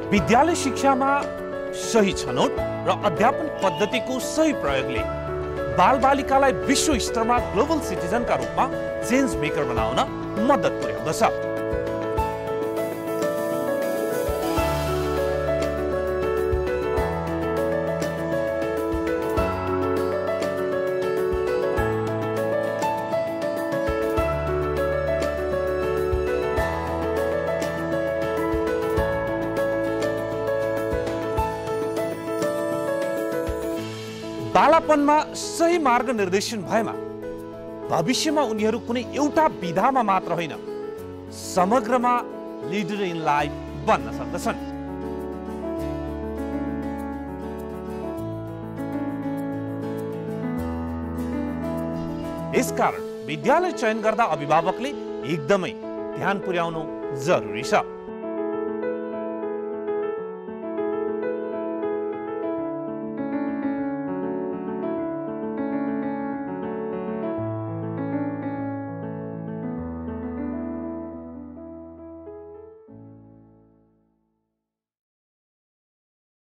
विद्यालय शिक्षामा सही छनौट र अध्यापन पद्धतिको सही प्रयोगले बालबालिकालाई विश्व स्तरमा ग्लोबल सिटिजनका रूपमा चेन्ज मेकर बनाउन मद्दत पुर्याउँदछ। बालापनमा सही मार्ग निर्देशन भएमा भविष्यमा उनीहरू कुनै एउटा विधामा मात्र होइन समग्रमा लिडर इन लाइफ बन्न सक्दछन्। यसकारण विद्यालय चयन गर्दा अभिभावकले एकदमै ध्यान पुर्याउनु जरुरी छ।